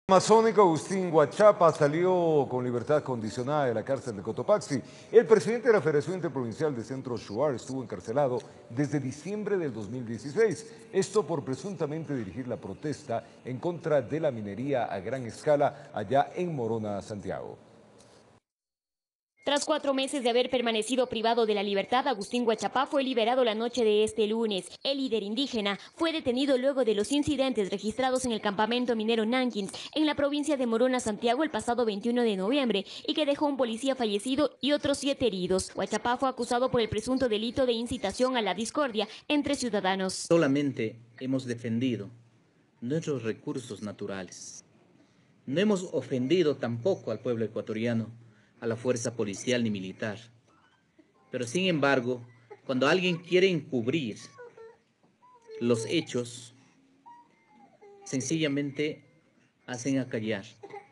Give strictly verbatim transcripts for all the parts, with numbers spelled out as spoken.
Amazónico Agustín Huachapa salió con libertad condicionada de la cárcel de Cotopaxi. El presidente de la Federación Interprovincial de Centro Shuar estuvo encarcelado desde diciembre del dos mil dieciséis. Esto por presuntamente dirigir la protesta en contra de la minería a gran escala allá en Morona, Santiago. Tras cuatro meses de haber permanecido privado de la libertad, Agustín Huachapa fue liberado la noche de este lunes. El líder indígena fue detenido luego de los incidentes registrados en el campamento minero Nankins, en la provincia de Morona, Santiago, el pasado veintiuno de noviembre, y que dejó un policía fallecido y otros siete heridos. Huachapa fue acusado por el presunto delito de incitación a la discordia entre ciudadanos. Solamente hemos defendido nuestros recursos naturales. No hemos ofendido tampoco al pueblo ecuatoriano, a la fuerza policial ni militar. Pero sin embargo, cuando alguien quiere encubrir los hechos, sencillamente hacen acallar.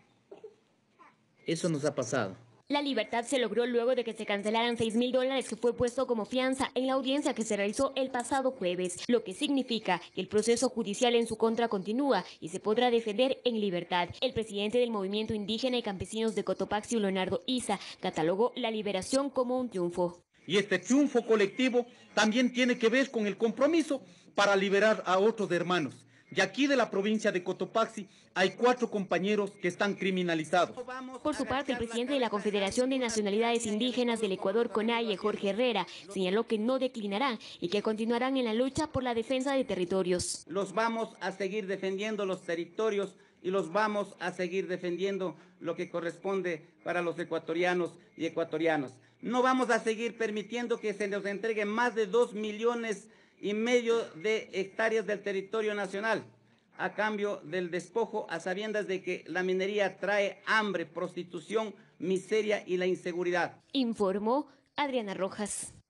Eso nos ha pasado. La libertad se logró luego de que se cancelaran seis mil dólares que fue puesto como fianza en la audiencia que se realizó el pasado jueves, lo que significa que el proceso judicial en su contra continúa y se podrá defender en libertad. El presidente del Movimiento Indígena y Campesinos de Cotopaxi, Leonardo Isa, catalogó la liberación como un triunfo. Y este triunfo colectivo también tiene que ver con el compromiso para liberar a otros hermanos. Y aquí de la provincia de Cotopaxi hay cuatro compañeros que están criminalizados. Por su parte, el presidente de la Confederación de Nacionalidades Indígenas del Ecuador, CONAIE, Jorge Herrera, señaló que no declinarán y que continuarán en la lucha por la defensa de territorios. Los vamos a seguir defendiendo los territorios y los vamos a seguir defendiendo lo que corresponde para los ecuatorianos y ecuatorianas. No vamos a seguir permitiendo que se nos entreguen más de dos millones y medio de hectáreas del territorio nacional a cambio del despojo, a sabiendas de que la minería trae hambre, prostitución, miseria y la inseguridad. Informó Adriana Rojas.